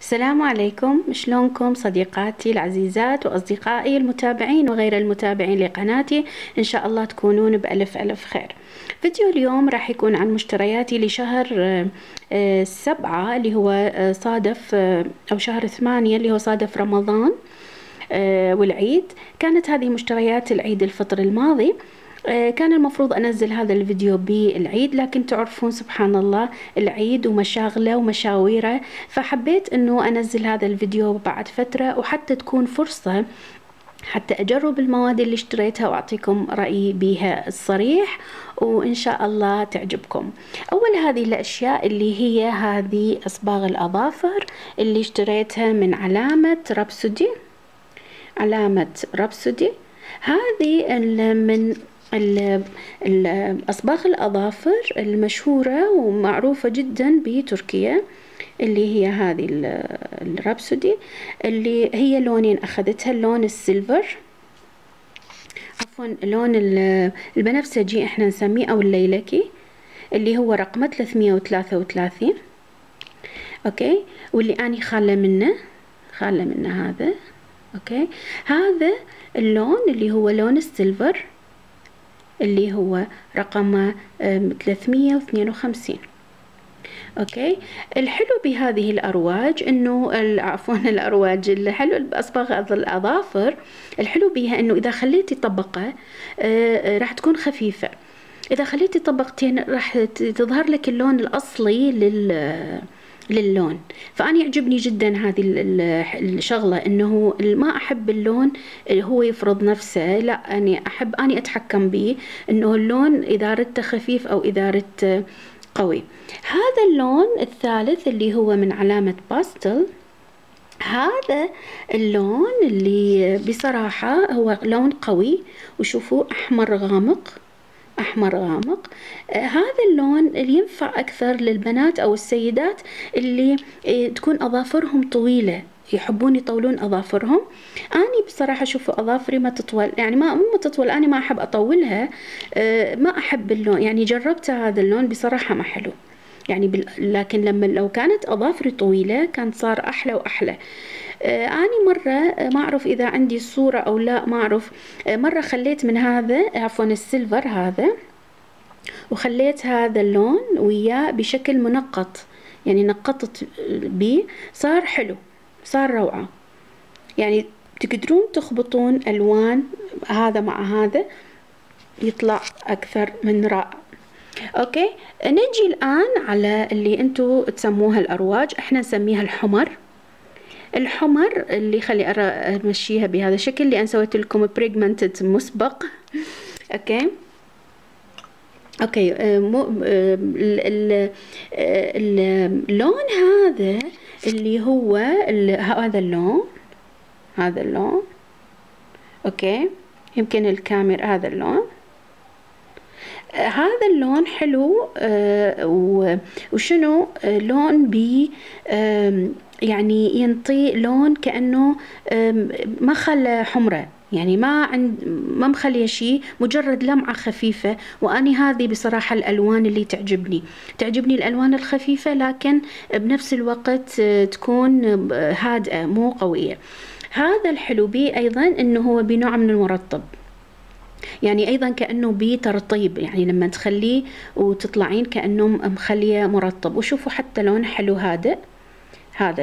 السلام عليكم، شلونكم صديقاتي العزيزات وأصدقائي المتابعين وغير المتابعين لقناتي؟ إن شاء الله تكونون بألف ألف خير. فيديو اليوم راح يكون عن مشترياتي لشهر 7 اللي هو صادف أو شهر 8 اللي هو صادف رمضان والعيد. كانت هذه مشتريات العيد الفطر الماضي. كان المفروض أنزل هذا الفيديو بالعيد، لكن تعرفون سبحان الله العيد ومشاغله ومشاويره، فحبيت أنه أنزل هذا الفيديو بعد فترة، وحتى تكون فرصة حتى أجرب المواد اللي اشتريتها وأعطيكم رأيي بها الصريح، وإن شاء الله تعجبكم. أول هذه الأشياء اللي هي هذه أصباغ الأظافر اللي اشتريتها من علامة رابسودي. هذه من أصباغ الأظافر المشهورة ومعروفة جدا بتركيا، اللي هي هذه الرابسودي اللي هي لونين أخذتها، اللون السيلفر، عفوا لون البنفسجي احنا نسميه، أو الليلكي، اللي هو رقمه 333. اوكي، واللي أني خالة منه هذا. اوكي، هذا اللون اللي هو لون السيلفر اللي هو رقم 352. اوكي، الحلو بهذه الأرواج انه عفوا الأرواج، الحلو بأصباغ الأظافر الحلو بها انه اذا خليتي طبقة راح تكون خفيفة، اذا خليتي طبقتين راح تظهر لك اللون الأصلي للون. فأنا يعجبني جدا هذه الشغلة، انه ما احب اللون هو يفرض نفسه، لا أنا احب اني اتحكم به، انه اللون اذا ردت خفيف او اذا ردت قوي. هذا اللون الثالث اللي هو من علامة باستل، هذا اللون اللي بصراحة هو لون قوي، وشوفوا احمر غامق. هذا اللون اللي ينفع أكثر للبنات أو السيدات اللي تكون أظافرهم طويلة، يحبون يطولون أظافرهم. أنا بصراحة شوفوا أظافري ما تطول، يعني ما تطول، أنا ما أحب أطولها، ما أحب اللون، يعني جربت هذا اللون بصراحة ما حلو يعني لكن لو كانت أظافري طويلة كان صار أحلى وأحلى. أنا مرة ما أعرف إذا عندي صورة أو لا، ما أعرف، مرة خليت من هذا عفوا السيلفر هذا، وخليت هذا اللون وياه بشكل منقط، يعني نقطت بيه صار حلو، صار روعة. يعني تقدرون تخبطون ألوان هذا مع هذا يطلع أكثر من رائع. أوكي، نجي الآن على اللي أنتوا تسموها الأرواج، إحنا نسميها الحمر اللي خلي أمشيها بهذا الشكل، اللي أنا سويت لكم بريجمنتد مسبق. أوكي، اللون هذا اللي هو هذا اللون. اوكي، يمكن الكاميرا، هذا اللون حلو، وشنو لون بي، يعني ينطي لون كأنه ما خلى حمرة، يعني ما مخليه شيء، مجرد لمعة خفيفة. وأني هذه بصراحة الألوان اللي تعجبني الألوان الخفيفة، لكن بنفس الوقت تكون هادئة مو قوية. هذا الحلو بيه أيضا إنه هو بنوع من المرطب، يعني أيضا كأنه بترطيب، يعني لما تخليه وتطلعين كأنه مخليه مرطب. وشوفوا حتى لون حلو هادئ، هذا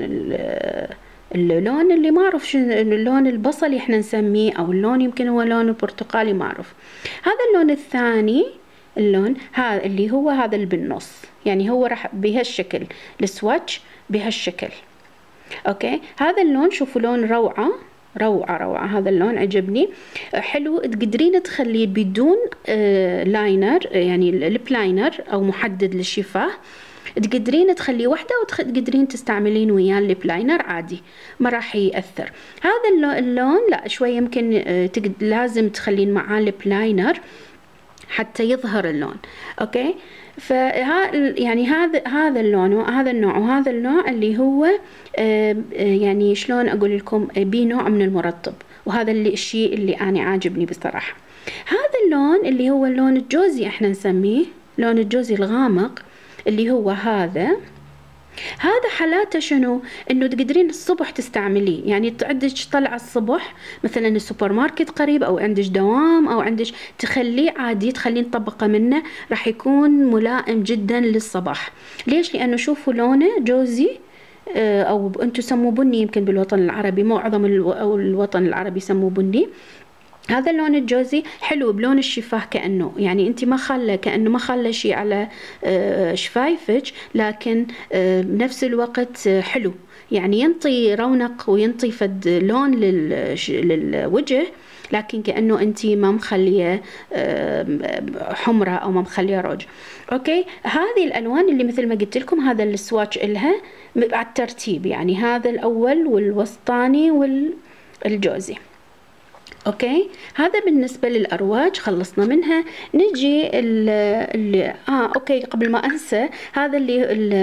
اللون اللي ما أعرف شنو، اللون البصلي إحنا نسميه، أو اللون يمكن هو لون البرتقالي ما أعرف. هذا اللون الثاني، اللون هذا اللي هو هذا اللي بالنص، يعني هو راح بهالشكل السواتش بهالشكل. أوكي، هذا اللون شوفوا لون روعة. هذا اللون عجبني حلو. تقدرين تخليه بدون لاينر، يعني الليب لاينر أو محدد للشفاه، تقدرين تخليه وحده، وتقدرين تستعملين وياه الليب لاينر عادي، ما راح يأثر. هذا اللون لا شوي يمكن لازم تخلين معاه الليب لاينر حتى يظهر اللون. اوكي، يعني هذا اللون وهذا النوع وهذا النوع اللي هو يعني شلون اقول لكم، بنوع من المرطب، وهذا الشيء اللي انا عاجبني بصراحة. هذا اللون اللي هو اللون الجوزي، احنا نسميه لون الجوزي الغامق، اللي هو هذا هذا حالاته شنو؟ انه تقدرين الصبح تستعمليه، يعني عندك طلعة الصبح مثلا السوبر ماركت قريب او عندك دوام او عندك، تخليه عادي، تخلين طبقة منه، راح يكون ملائم جدا للصباح. ليش؟ لانه شوفوا لونه جوزي، او انتم سموه بني يمكن بالوطن العربي، معظم او الوطن العربي يسموه بني. هذا اللون الجوزي حلو بلون الشفاه، كأنه يعني انت ما خلى، كأنه ما خلى شيء على شفايفك، لكن بنفس الوقت حلو، يعني ينطي رونق وينطي فد لون للوجه، لكن كأنه انت ما مخليه حمرة او ما مخليه روج. اوكي، هذه الالوان اللي مثل ما قلت لكم هذا السواتش إلها على الترتيب، يعني هذا الاول والوسطاني والجوزي. اوكي، هذا بالنسبة للأرواج خلصنا منها. نجي اوكي، قبل ما انسى، هذا اللي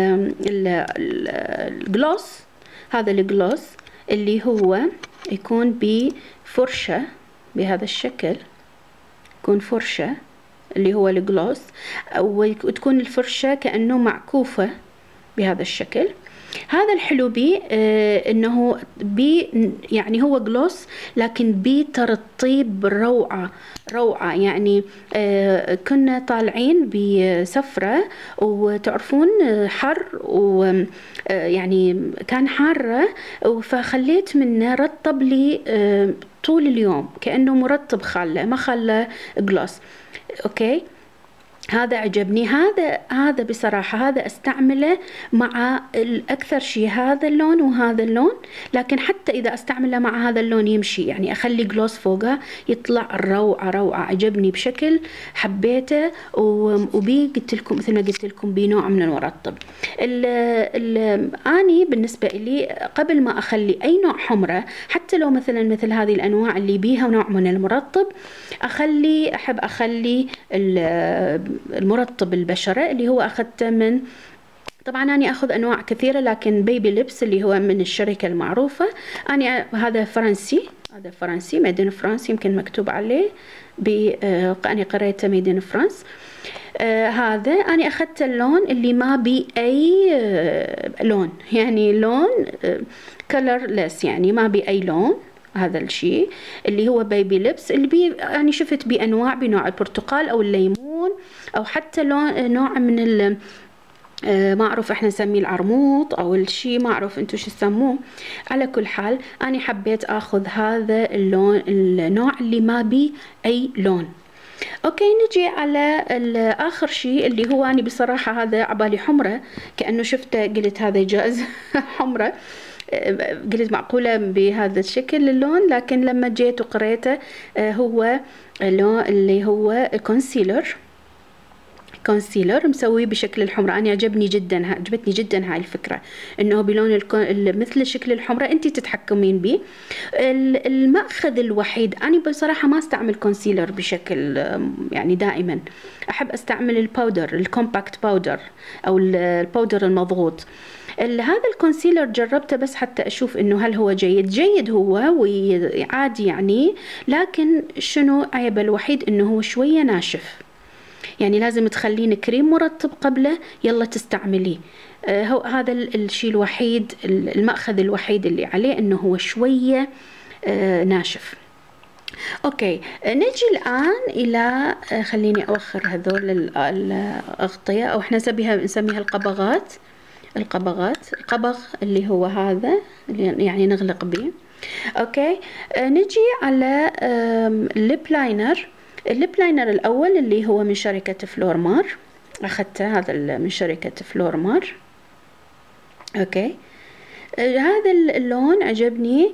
الجلوس، هذا الجلوس اللي هو يكون بفرشة بهذا الشكل، يكون فرشة اللي هو الجلوس، وتكون الفرشة كأنه معكوفة بهذا الشكل. هذا الحلو بيه انه يعني هو جلوس لكن بترطيب روعة روعة، يعني كنا طالعين بسفرة وتعرفون حر، ويعني كان حارة، فخليت منه رطب لي طول اليوم، كأنه مرطب خله، ما خله جلوس. اوكي، هذا عجبني، هذا بصراحة هذا استعمله مع الأكثر شيء هذا اللون وهذا اللون، لكن حتى إذا استعمله مع هذا اللون يمشي، يعني أخلي جلوس فوقه يطلع روعة روعة، عجبني بشكل، حبيته، وبي قلت لكم مثل ما قلت لكم بنوع من المرطب. أني بالنسبة لي قبل ما أخلي أي نوع حمرة، حتى لو مثل هذه الأنواع اللي بيها نوع من المرطب، أحب أخلي المرطب البشرة اللي هو أخذته من، طبعا أنا أخذ أنواع كثيرة، لكن بيبي ليبس اللي هو من الشركة المعروفة. أنا هذا فرنسي، هذا فرنسي ميدن فرانس، يمكن مكتوب عليه أنا قريته ميدن فرانس. هذا أنا أخذت اللون اللي ما بي أي لون، يعني لون colorless، يعني ما بي أي لون. هذا الشيء اللي هو بيبي ليبس اللي يعني شفت بأنواع، بنوع البرتقال أو الليمون، أو حتى نوع من ما أعرف إحنا نسميه العرموط أو الشيء، ما أعرف أنتوا شو تسموه. على كل حال أنا حبيت أخذ هذا اللون، النوع اللي ما بي أي لون. اوكي، نجي على اخر شيء اللي هو أنا بصراحة هذا عبالي حمرة، كأنه شفته قلت هذا جاز حمرة، قلت معقولة بهذا الشكل اللون، لكن لما جيت وقريته هو اللون اللي هو كونسيلر مسوي بشكل الحمرة. أنا عجبتني جدا هاي الفكرة، إنه بلون مثل شكل الحمرة أنت تتحكمين به. المأخذ الوحيد، أنا بصراحة ما استعمل كونسيلر بشكل يعني دائما، أحب استعمل الباودر، الكومباكت باودر أو الباودر المضغوط. هذا الكونسيلر جربته بس حتى أشوف إنه هل هو جيد هو وعادي يعني، لكن شنو عيبه الوحيد؟ إنه هو شوية ناشف، يعني لازم تخلين كريم مرطب قبله يلا تستعمليه. هذا الشيء الوحيد، المأخذ الوحيد اللي عليه إنه هو شوية ناشف. اوكي، نجي الآن إلى خليني أوخر هذول الأغطية، أو احنا نسميها القبغات. القبغ اللي هو هذا اللي يعني نغلق به. اوكي، نجي على الليب لاينر. الليب لاينر الأول اللي هو من شركة فلورمار، أخذته هذا من شركة فلورمار. اوكي، هذا اللون عجبني،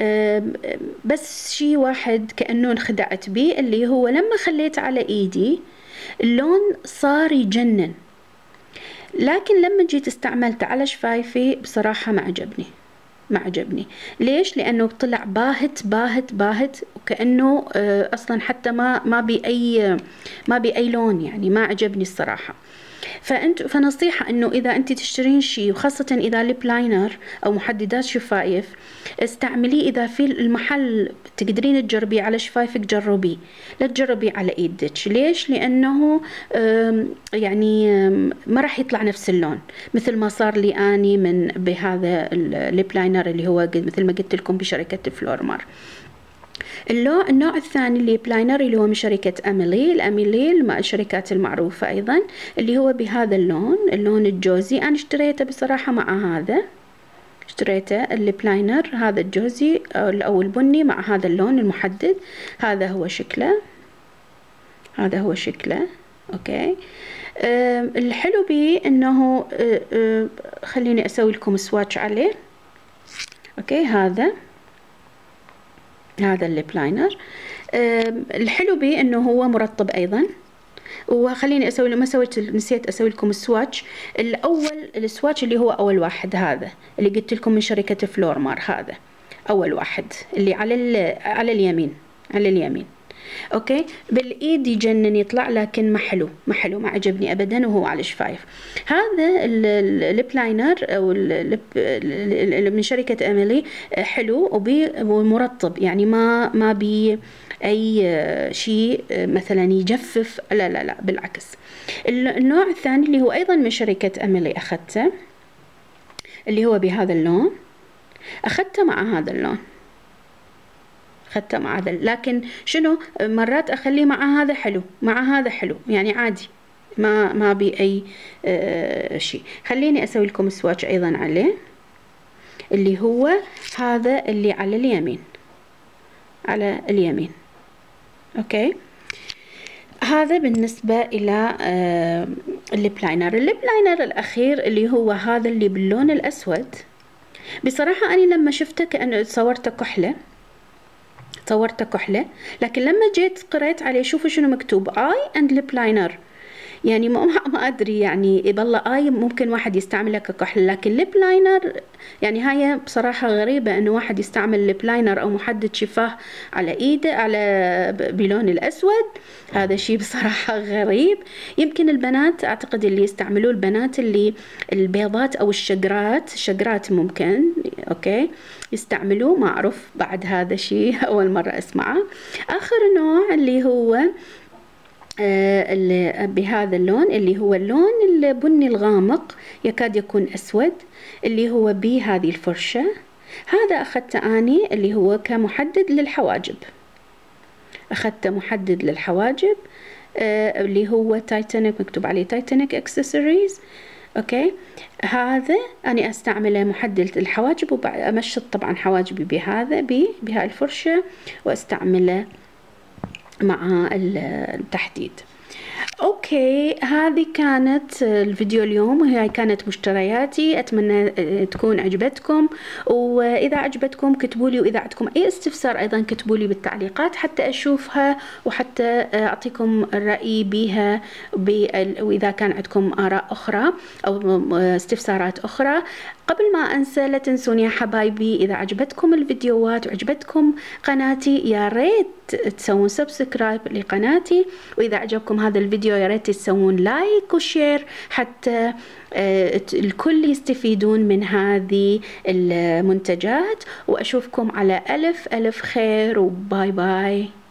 بس شيء واحد كأنه انخدعت به، اللي هو لما خليت على ايدي اللون صار يجنن، لكن لما جيت استعملته على شفايفي بصراحة ما عجبني. ليش؟ لأنه طلع باهت وكأنه أصلا حتى ما بي أي لون، يعني ما عجبني الصراحة. فنصيحة انه اذا انت تشترين شيء، وخاصة اذا ليب لاينر او محددات شفايف، استعمليه اذا في المحل تقدرين تجربيه على شفايفك جربيه، لا تجربيه على ايدك. ليش؟ لانه يعني ما راح يطلع نفس اللون، مثل ما صار لي اني من بهذا الليب لاينر اللي هو مثل ما قلت لكم بشركة فلورمار. النوع الثاني اللي بلاينر اللي هو من شركة أميلي. الأميلي الشركات المعروفة أيضا، اللي هو بهذا اللون الجوزي. أنا اشتريته بصراحة مع هذا، اشتريته الليبلاينر هذا الجوزي أو البني مع هذا اللون المحدد. هذا هو شكله، هذا هو شكله. أوكي. الحلو بيه انه خليني اسوي لكم سواتش عليه. اوكي. هذا الليب لاينر. الحلو بيه انه هو مرطب ايضا. وخليني اسوي، ما سويت، نسيت اسوي لكم السواتش الاول. السواتش اللي هو اول واحد، هذا اللي قلت لكم من شركة فلورمار، هذا اول واحد اللي على اليمين، على اليمين. اوكي. بالايد يجنن يطلع، لكن ما حلو، ما عجبني ابدا وهو على الشفايف. هذا الليب لاينر او من شركة اميلي حلو ومرطب، يعني ما بي اي شيء مثلا يجفف، لا لا لا بالعكس. النوع الثاني اللي هو ايضا من شركة اميلي اخذته، اللي هو بهذا اللون، اخذته مع هذا اللون، أخذته مع هذا. لكن شنو، مرات أخليه مع هذا حلو، مع هذا حلو، يعني عادي، ما بي أي شيء. خليني أسوي لكم سواتش أيضا عليه، اللي هو هذا اللي على اليمين، على اليمين. أوكي. هذا بالنسبة إلى الليب لاينر. الليب لاينر الأخير اللي هو هذا اللي باللون الأسود. بصراحة أنا لما شفته كأنه صورته كحلة، لكن لما جيت قرأت عليه شوفوا شنو مكتوب، اي اند ليب لاينر. يعني ما ادري، يعني بالله اي ممكن واحد يستعملها ككحل، لكن ليب لاينر يعني هاي بصراحة غريبة انه واحد يستعمل ليب لاينر او محدد شفاه على ايده بلون الاسود. هذا شيء بصراحة غريب. يمكن البنات، اعتقد اللي يستعملوه البنات اللي البيضات او الشقرات ممكن اوكي يستعملوه، ما اعرف بعد. هذا شيء اول مرة اسمعه. اخر نوع اللي هو اللي بهذا اللون، اللي هو اللون البني الغامق يكاد يكون أسود، اللي هو بهذه الفرشة. هذا أخذته أني اللي هو كمحدد للحواجب، أخذته محدد للحواجب اللي هو تايتانيك، مكتوب عليه تايتانيك اكسسوارز. أوكي. هذا أنا أستعمله محدد للحواجب، وأمشط طبعا حواجبي بهاي الفرشة، وأستعمله مع التحديد. اوكي. هذه كانت الفيديو اليوم، وهي كانت مشترياتي. اتمنى تكون عجبتكم، واذا عجبتكم كتبوا لي، واذا عندكم اي استفسار ايضا كتبوا لي بالتعليقات حتى اشوفها، وحتى اعطيكم الرأي بها، واذا كان عندكم اراء اخرى او استفسارات اخرى. قبل ما انسى، لا تنسون يا حبايبي، اذا عجبتكم الفيديوهات وعجبتكم قناتي يا ريت تسوون سبسكرايب لقناتي، واذا عجبكم هذا الفيديو يا ريت تسوون لايك وشير حتى الكل يستفيدون من هذه المنتجات. واشوفكم على الف خير، وباي باي.